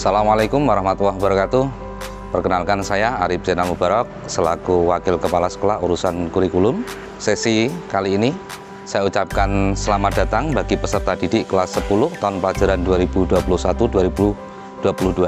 Assalamualaikum warahmatullahi wabarakatuh. Perkenalkan saya Arif Zainal Mubarak selaku Wakil Kepala Sekolah Urusan Kurikulum. Sesi kali ini saya ucapkan selamat datang bagi peserta didik kelas 10 tahun pelajaran 2021-2022.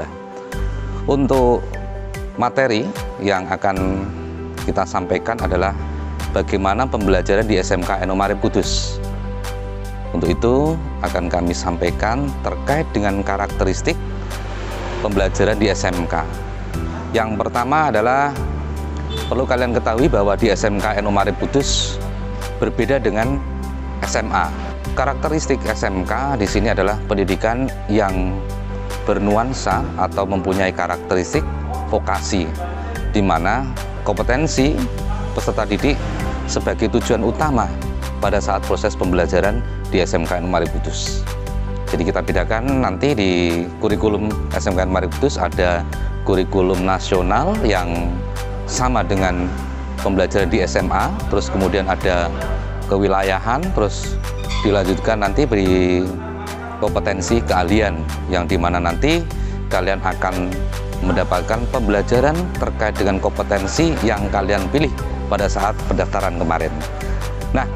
Untuk materi yang akan kita sampaikan adalah bagaimana pembelajaran di SMK Eno Maarif Kudus. Untuk itu akan kami sampaikan terkait dengan karakteristik pembelajaran di SMK. Yang pertama adalah perlu kalian ketahui bahwa di SMK Eno Maarif Kudus berbeda dengan SMA. Karakteristik SMK di sini adalah pendidikan yang bernuansa atau mempunyai karakteristik vokasi, di mana kompetensi peserta didik sebagai tujuan utama pada saat proses pembelajaran di SMK Eno Maarif Kudus. Jadi kita bedakan nanti di kurikulum SMK Eno Maarif Kudus ada kurikulum nasional yang sama dengan pembelajaran di SMA, terus kemudian ada kewilayahan, terus dilanjutkan nanti beri kompetensi keahlian yang dimana nanti kalian akan mendapatkan pembelajaran terkait dengan kompetensi yang kalian pilih pada saat pendaftaran kemarin. Nah,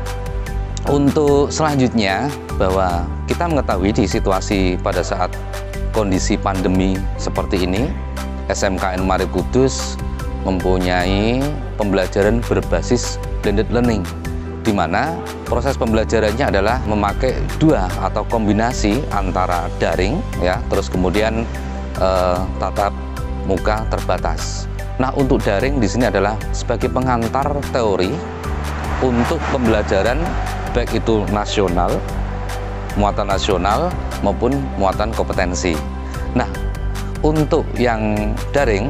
untuk selanjutnya bahwa kita mengetahui di situasi pada saat kondisi pandemi seperti ini, SMK Eno Maarif Kudus mempunyai pembelajaran berbasis blended learning, di mana proses pembelajarannya adalah memakai dua atau kombinasi antara daring, ya, terus kemudian tatap muka terbatas. Nah, untuk daring di sini adalah sebagai pengantar teori untuk pembelajaran baik itu nasional, muatan nasional maupun muatan kompetensi. Nah, untuk yang daring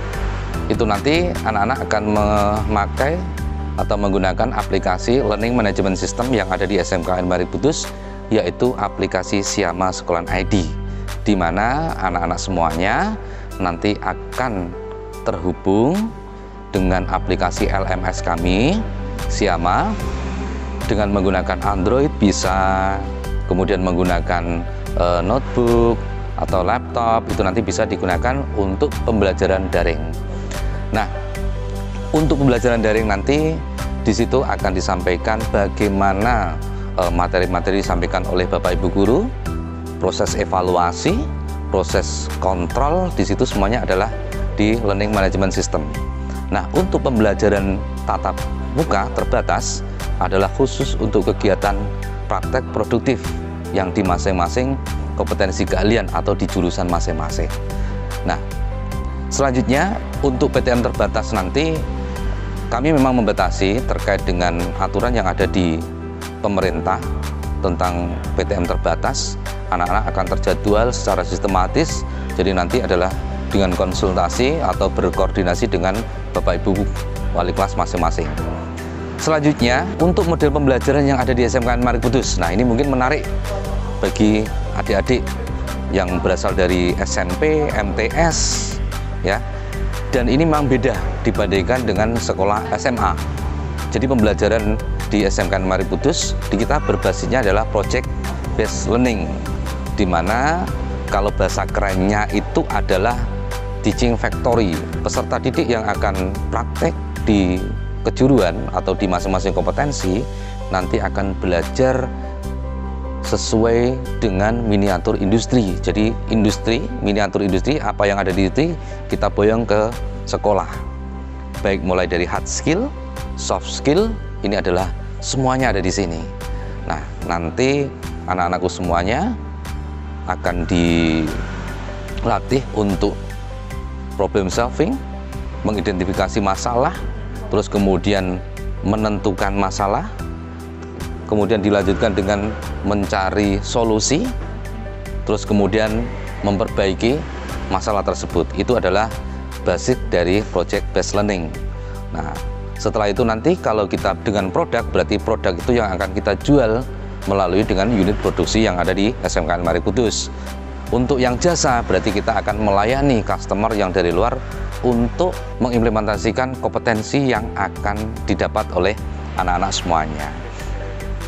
itu nanti anak-anak akan memakai atau menggunakan aplikasi Learning Management System yang ada di SMK Eno Maarif Kudus, yaitu aplikasi Siama Sekolahan ID, di mana anak-anak semuanya nanti akan terhubung dengan aplikasi LMS kami Siama dengan menggunakan Android bisa, kemudian menggunakan notebook atau laptop, itu nanti bisa digunakan untuk pembelajaran daring. Nah, untuk pembelajaran daring nanti di situ akan disampaikan bagaimana materi-materi disampaikan oleh Bapak Ibu guru, proses evaluasi, proses kontrol, di situ semuanya adalah di Learning Management System. Nah, untuk pembelajaran tatap muka terbatas adalah khusus untuk kegiatan praktek produktif yang di masing-masing kompetensi keahlian atau di jurusan masing-masing. Nah, selanjutnya untuk PTM terbatas nanti kami memang membatasi terkait dengan aturan yang ada di pemerintah tentang PTM terbatas. Anak-anak akan terjadwal secara sistematis, jadi nanti adalah dengan konsultasi atau berkoordinasi dengan Bapak Ibu wali kelas masing-masing. Selanjutnya, untuk model pembelajaran yang ada di SMK Eno Maarif Kudus. Nah, ini mungkin menarik bagi adik-adik yang berasal dari SMP, MTS, ya. Dan ini memang beda dibandingkan dengan sekolah SMA. Jadi pembelajaran di SMK Eno Maarif Kudus di kita berbasisnya adalah project based learning, di mana kalau bahasa kerennya itu adalah teaching factory. Peserta didik yang akan praktek di kejuruan atau di masing-masing kompetensi nanti akan belajar sesuai dengan miniatur industri. Jadi miniatur industri, apa yang ada di industri kita boyong ke sekolah. Baik mulai dari hard skill, soft skill, ini adalah semuanya ada di sini. Nah, nanti anak-anakku semuanya akan dilatih untuk problem solving, mengidentifikasi masalah, terus kemudian menentukan masalah, kemudian dilanjutkan dengan mencari solusi, terus kemudian memperbaiki masalah tersebut. Itu adalah basic dari project based learning. Nah, setelah itu nanti kalau kita dengan produk, berarti produk itu yang akan kita jual melalui dengan unit produksi yang ada di SMK Eno Maarif Kudus. Untuk yang jasa, berarti kita akan melayani customer yang dari luar untuk mengimplementasikan kompetensi yang akan didapat oleh anak-anak semuanya.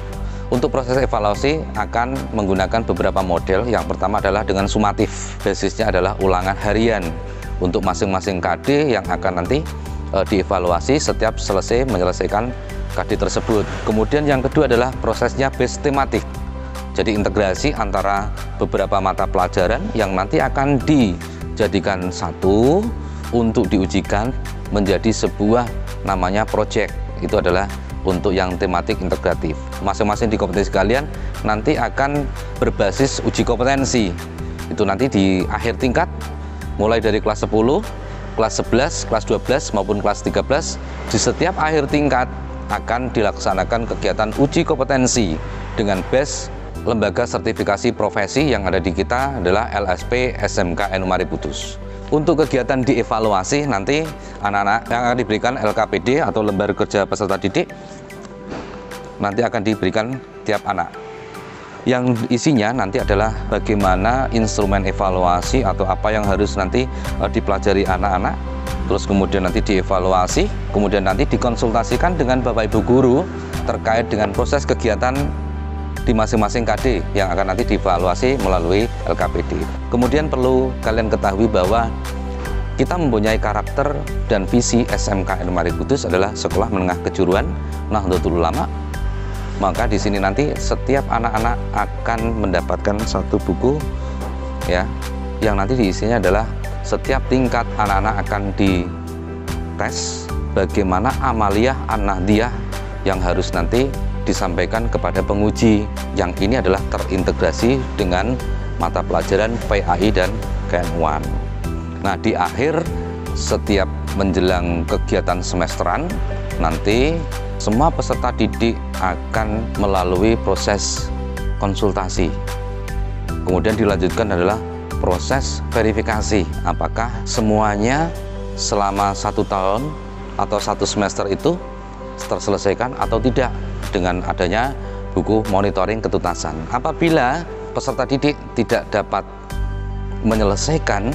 Untuk proses evaluasi akan menggunakan beberapa model. Yang pertama adalah dengan sumatif. Basisnya adalah ulangan harian untuk masing-masing KD yang akan nanti dievaluasi setiap selesai menyelesaikan KD tersebut. Kemudian yang kedua adalah prosesnya base tematik. Jadi integrasi antara beberapa mata pelajaran yang nanti akan dijadikan satu untuk diujikan menjadi sebuah namanya project. Itu adalah untuk yang tematik integratif. Masing-masing di kompetensi kalian nanti akan berbasis uji kompetensi. Itu nanti di akhir tingkat, mulai dari kelas 10, kelas 11, kelas 12, maupun kelas 13. Di setiap akhir tingkat akan dilaksanakan kegiatan uji kompetensi dengan base lembaga sertifikasi profesi yang ada di kita adalah LSP SMK Enomarik Kudus. Untuk kegiatan dievaluasi nanti anak-anak yang akan diberikan LKPD atau lembar kerja peserta didik nanti akan diberikan tiap anak. Yang isinya nanti adalah bagaimana instrumen evaluasi atau apa yang harus nanti dipelajari anak-anak, terus kemudian nanti dievaluasi, kemudian nanti dikonsultasikan dengan Bapak Ibu guru terkait dengan proses kegiatan di masing-masing KD yang akan nanti dievaluasi melalui LKPD. Kemudian perlu kalian ketahui bahwa kita mempunyai karakter dan visi SMK Enomarik Kudus adalah sekolah menengah kejuruan Nahdlatul Ulama. Maka di sini nanti setiap anak-anak akan mendapatkan satu buku ya, yang nanti diisinya adalah setiap tingkat anak-anak akan dites bagaimana amaliyah an-nahdiyah yang harus nanti disampaikan kepada penguji, yang ini adalah terintegrasi dengan mata pelajaran PAI dan KN1. Nah, di akhir setiap menjelang kegiatan semesteran nanti semua peserta didik akan melalui proses konsultasi. Kemudian dilanjutkan adalah proses verifikasi apakah semuanya selama 1 tahun atau 1 semester itu terselesaikan atau tidak dengan adanya buku monitoring ketuntasan. Apabila peserta didik tidak dapat menyelesaikan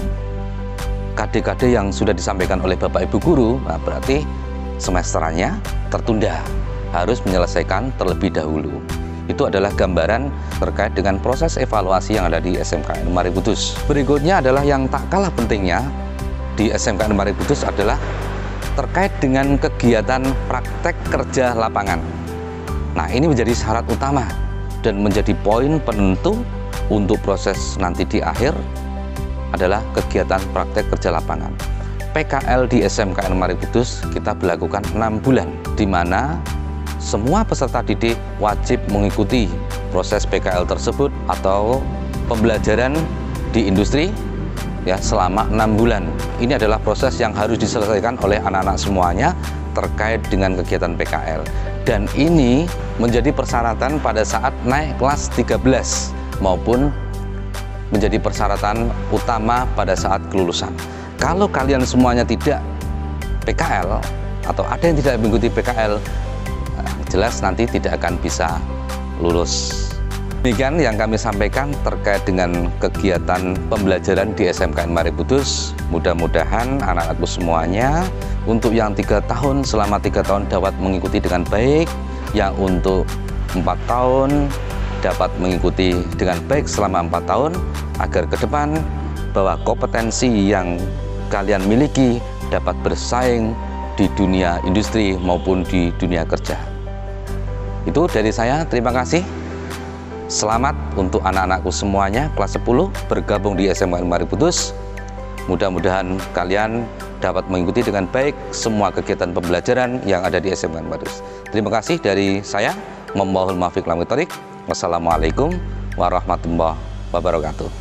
KD-KD yang sudah disampaikan oleh Bapak Ibu guru, nah berarti semesterannya tertunda, harus menyelesaikan terlebih dahulu. Itu adalah gambaran terkait dengan proses evaluasi yang ada di SMK Enomarik Kudus. Berikutnya adalah yang tak kalah pentingnya di SMK Enomarik Kudus adalah terkait dengan kegiatan praktek kerja lapangan. Nah, ini menjadi syarat utama dan menjadi poin penentu untuk proses nanti di akhir adalah kegiatan praktek kerja lapangan. PKL di SMK Enomarik Kudus kita berlakukan 6 bulan, di mana semua peserta didik wajib mengikuti proses PKL tersebut atau pembelajaran di industri ya selama 6 bulan. Ini adalah proses yang harus diselesaikan oleh anak-anak semuanya terkait dengan kegiatan PKL. Dan ini menjadi persyaratan pada saat naik kelas 13 maupun menjadi persyaratan utama pada saat kelulusan. Kalau kalian semuanya tidak PKL atau ada yang tidak mengikuti PKL, jelas nanti tidak akan bisa lulus. Demikian yang kami sampaikan terkait dengan kegiatan pembelajaran di SMK Enomarik Kudus. Mudah-mudahan anak-anakku semuanya untuk yang 3 tahun selama 3 tahun dapat mengikuti dengan baik, yang untuk 4 tahun dapat mengikuti dengan baik selama 4 tahun, agar ke depan bahwa kompetensi yang kalian miliki dapat bersaing di dunia industri maupun di dunia kerja. Itu dari saya, terima kasih. Selamat untuk anak-anakku semuanya kelas 10 bergabung di SMK Enomarik Kudus. Mudah-mudahan kalian dapat mengikuti dengan baik semua kegiatan pembelajaran yang ada di SMK Enomarik Kudus. Terima kasih dari saya, Mohon maaf. Wassalamualaikum warahmatullahi wabarakatuh.